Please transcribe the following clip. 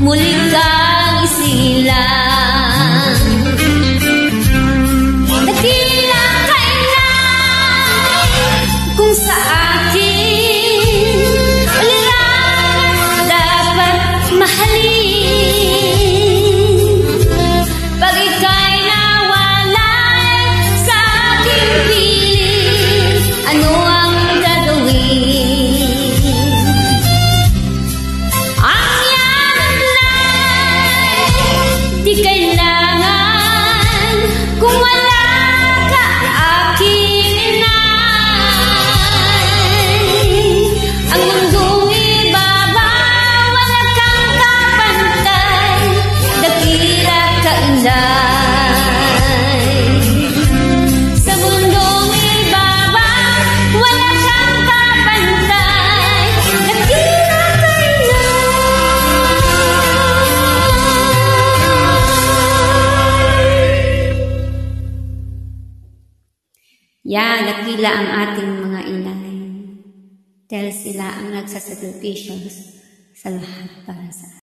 muli kang isilang. Dakila kailan kung sa akin uliran dapat mahalin. Pag ika'y nawalay sa aking piling, ano ang gagawin? Ang yanay di kailangan kung wala ka aking inay. Ang mundong ibabaw wala kang kapantay, dakila ka inay. Sa mundong ibabaw wala kang kapantay, dakila ka inay. Yan, dakila ang ating mga inay. Dahil sila ang nagsasakripisyo sa lahat para sa